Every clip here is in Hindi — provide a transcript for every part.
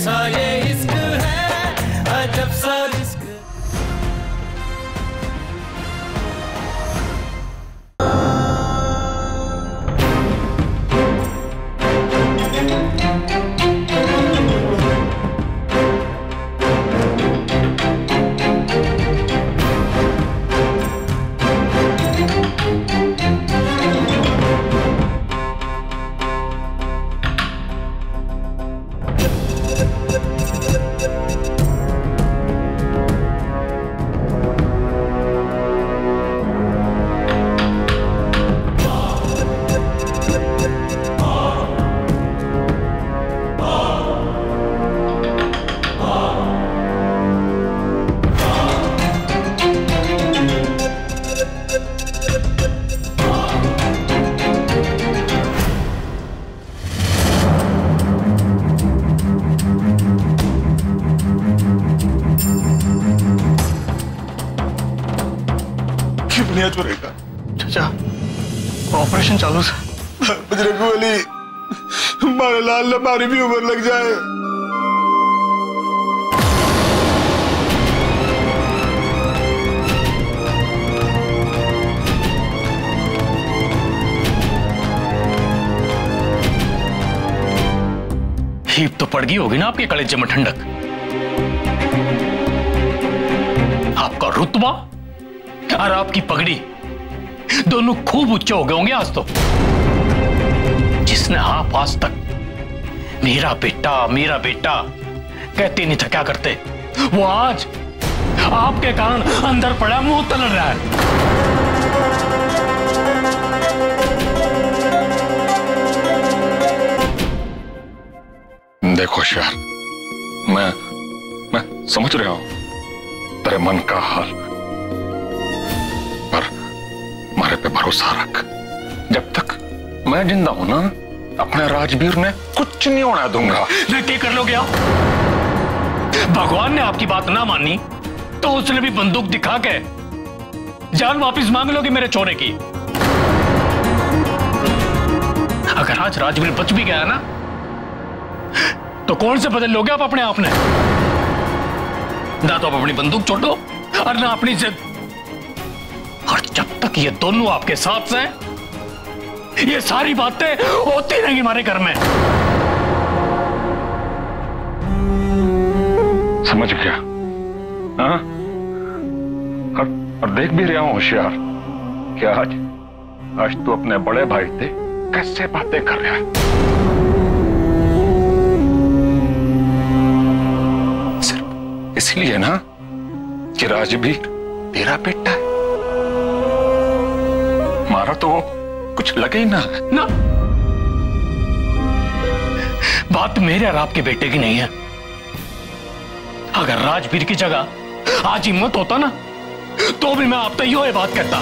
कैसा ये इश्क है, अजब सा रिस्क। चुरेगा चाचा, ऑपरेशन चालू से। बजरंग बली, हमारे लाल ने हमारी भी उम्र लग जाए। हीप तो पड़ गई होगी ना आपके कलेजे में ठंडक। आपका रुतबा और आपकी पगड़ी दोनों खूब ऊंचे हो गए होंगे आज तो। जिसने आप आज तक मेरा बेटा कहते नहीं था क्या करते, वो आज आपके कारण अंदर पड़ा मुंह तल रहा है। देखो शेर, मैं समझ रहा हूं तेरे मन का हाल, पर मारे पे भरोसा रख। जब तक मैं जिंदा हूं ना, अपने राजवीर ने कुछ नहीं होने दूंगा। क्या कर लोगे आप? भगवान ने आपकी बात ना मानी तो उसने भी बंदूक दिखा के जान वापस मांग लोगे मेरे चोरे की। अगर आज राजवीर बच भी गया ना, तो कौन से बदल लोगे आप अपने आप ने? ना तो आप अपनी बंदूक छोड़ो और ना अपनी जिद। और जब तक ये दोनों आपके साथ हैं, ये सारी बातें होती रहेंगी हमारे घर में। समझ गया? हाँ? और देख भी रहा हूं होशियार कि आज तू अपने बड़े भाई से कैसे बातें कर रहा है। सिर्फ इसलिए ना कि राजवीर तेरा बेटा है। मारा तो कुछ लगे ही ना। बात मेरे और आपके बेटे की नहीं है। अगर राजवीर की जगह आज हिम्मत होता ना, तो भी मैं आप तक ये बात करता।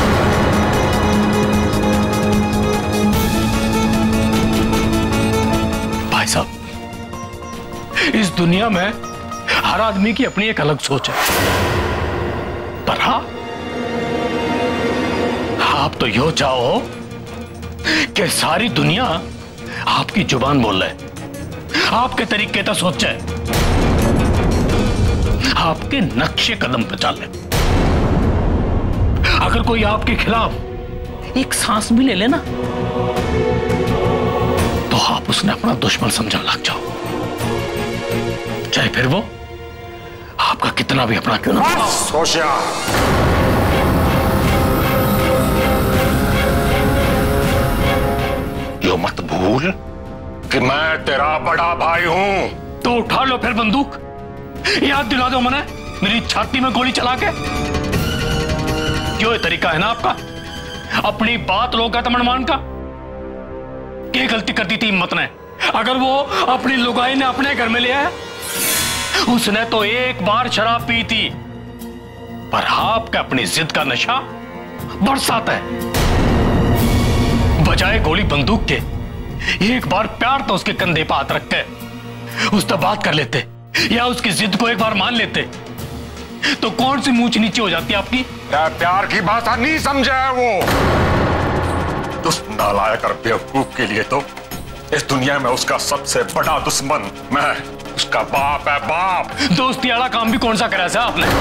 भाई साहब, इस दुनिया में हर आदमी की अपनी एक अलग सोच है, पर हाँ, आप तो यो चाहो कि सारी दुनिया आपकी जुबान बोल रहे, आपके तरीके से सोचे, आपके नक्शे कदम पे चले। अगर कोई आपके खिलाफ एक सांस भी ले लेना, तो आप उसने अपना दुश्मन समझने लग जाओ, चाहे फिर वो आपका कितना भी अपना क्यों ना हो। यो मत भूल कि मैं तेरा बड़ा भाई हूं। तो उठा लो फिर बंदूक, याद दिला दो मैंने मेरी छाती में गोली चला के। क्यों ये तरीका है ना आपका, अपनी बात लोग का तमनमान का। क्या गलती कर दी थी हिम्मत ने? अगर वो अपनी लुगाई ने अपने घर में लिया है, उसने तो एक बार शराब पी थी, पर आपका अपनी जिद का नशा बरसाता है। बजाय गोली बंदूक के एक बार प्यार तो उसके कंधे पर हाथ रख के उससे बात कर लेते, या उसकी जिद को एक बार मान लेते, तो कौन सी ऊंच नीचे हो जाती आपकी? प्यार की भाषा नहीं समझा है वो। उस नालायक और बेवकूफ के लिए तो इस दुनिया में उसका सबसे बड़ा दुश्मन मैं उसका बाप है बाप। दोस्ती वाला काम भी कौन सा करा था आपने?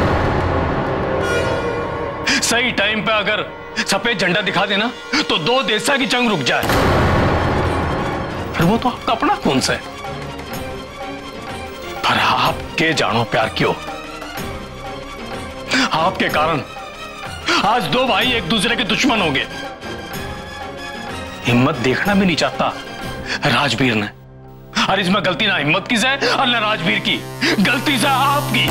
सही टाइम पे अगर सफेद झंडा दिखा देना तो दो देशा की जंग रुक जाए। फिर वो तो आपका अपना कौन सा है? पर आपके जानो प्यार क्यों? आपके कारण आज दो भाई एक दूसरे के दुश्मन हो गए। हिम्मत देखना भी नहीं चाहता राजवीर ने। और इसमें गलती ना हिम्मत की है और ना राजवीर की, गलती से आपकी।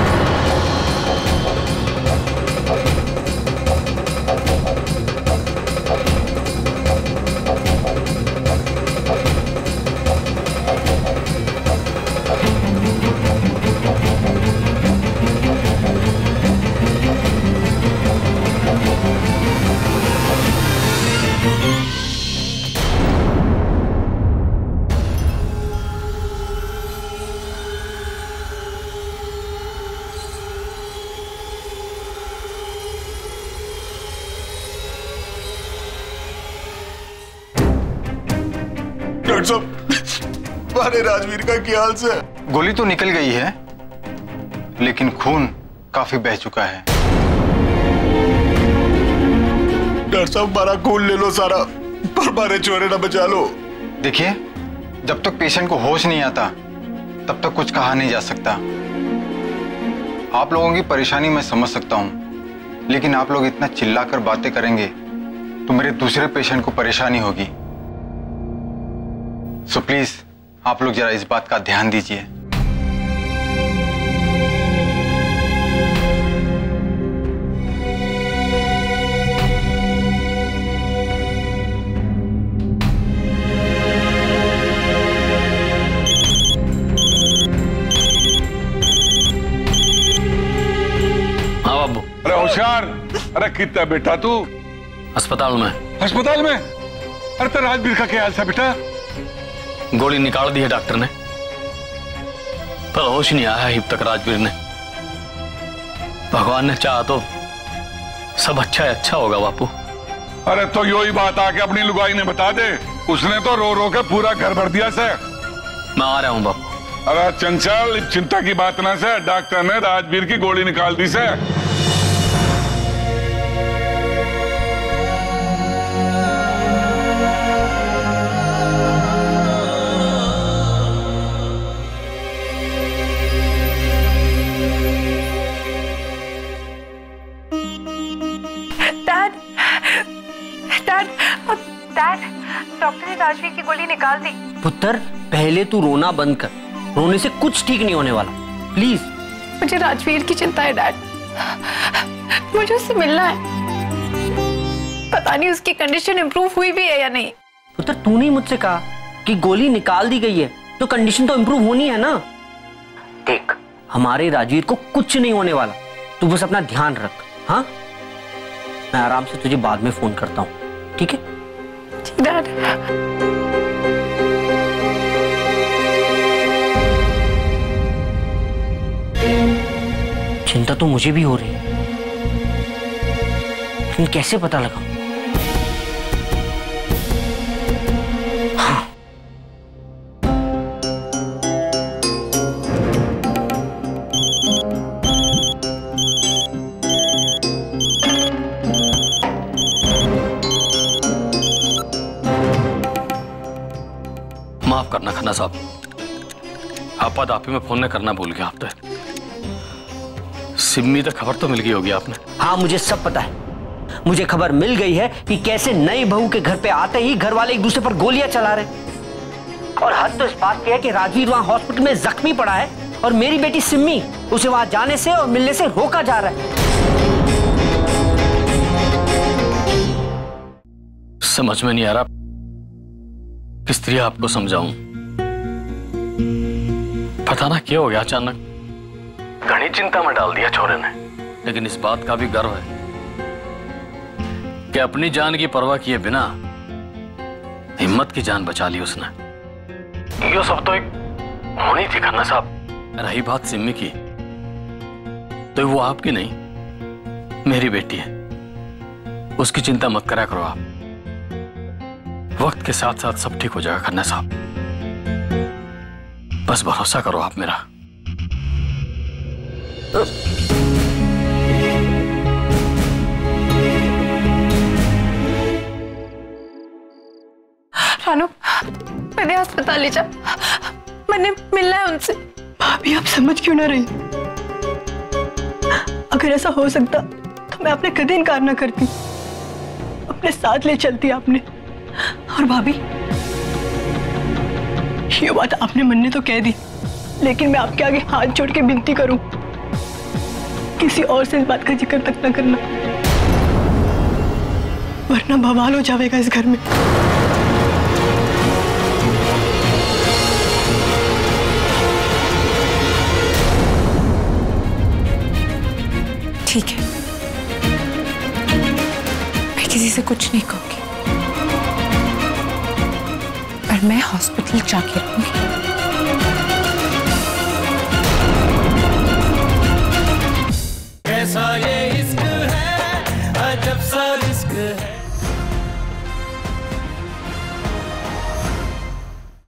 डॉक्टर साहब, हमारे राजवीर का क्या हाल से? गोली तो निकल गई है, लेकिन खून काफी बह चुका है। डॉक्टर साहब, हमारा खून ले लो सारा, पर हमारे चोरे ना बचा लो। देखिए, जब तक पेशेंट को होश नहीं आता तब तक कुछ कहा नहीं जा सकता। आप लोगों की परेशानी मैं समझ सकता हूं, लेकिन आप लोग इतना चिल्लाकर बातें करेंगे तो मेरे दूसरे पेशेंट को परेशानी होगी। सो प्लीज आप लोग जरा इस बात का ध्यान दीजिए। हाँ बाबू। अरे होशियार, अरे कितना बेटा तू? अस्पताल में। अस्पताल में? अरे तो राजवीर का क्या हाल था बेटा? गोली निकाल दी है डॉक्टर ने, पर होश नहीं आया अब तक राजवीर ने। भगवान ने चाहा तो सब अच्छा होगा बापू। अरे तो यही बात आके अपनी लुगाई ने बता दे, उसने तो रो रो के पूरा घर भर दिया से। मैं आ रहा हूं बापू। अरे चंचल, चिंता की बात ना से, डॉक्टर ने राजवीर की गोली निकाल दी से। डॉक्टर ने राजवीर की गोली निकाल दी। पुत्र, पहले तू रोना बंद कर, रोने से कुछ ठीक नहीं होने वाला, प्लीज। मुझे राजवीर की चिंता है डैड, मुझे उससे मिलना है। पता नहीं उसकी कंडीशन इंप्रूव हुई भी है या नहीं। पुत्र, तूने मुझसे कहा कि गोली निकाल दी गई है तो कंडीशन तो इंप्रूव होनी है ना। देख, हमारे राजवीर को कुछ नहीं होने वाला, तू बस अपना ध्यान रख। हाँ, मैं आराम से तुझे बाद में फोन करता हूँ, ठीक है? डैड, चिंता तो मुझे भी हो रही है, लेकिन कैसे पता लगा? हाँ। माफ करना खन्ना साहब, आपाधापी में फोन न करना भूल गया। आप तो सिम्मी तक खबर तो मिल गई होगी आपने? हाँ, मुझे सब पता है। मुझे खबर मिल गई है कि कैसे नई बहू के घर पे आते ही घर वाले एक दूसरे पर गोलियां चला रहे। और हद तो इस बात की है कि राजवीर वहां हॉस्पिटल में जख्मी पड़ा है और मेरी बेटी सिम्मी उसे वहां जाने से और मिलने से रोका जा रहा है। समझ में नहीं आ रहा किस तरह आपको समझाऊं। पता ना क्या हो गया, अचानक घनी चिंता में डाल दिया छोरे ने। लेकिन इस बात का भी गर्व है कि अपनी जान की परवाह किए बिना हिम्मत की जान बचा ली उसने। यो सब तो एक होनी थी खन्ना साहब। रही बात सिम्मी की, तो वो आपकी नहीं मेरी बेटी है, उसकी चिंता मत करा करो आप। वक्त के साथ साथ सब ठीक हो जाएगा खन्ना साहब। बस भरोसा करो आप मेरा। रानू, मैंने अस्पताल ले जा, मैंने मिलना है उनसे। भाभी आप समझ क्यों ना रही? अगर ऐसा हो सकता तो मैं आपने कभी इनकार ना करती, अपने साथ ले चलती आपने। और भाभी, ये बात आपने मन ने तो कह दी, लेकिन मैं आपके आगे हाथ जोड़ के विनती करूं, किसी और से इस बात का जिक्र तक ना करना, वरना बवाल हो जाएगा इस घर में। ठीक है, मैं किसी से कुछ नहीं कहूंगी, पर मैं हॉस्पिटल जाके रहूंगी। कैसा ये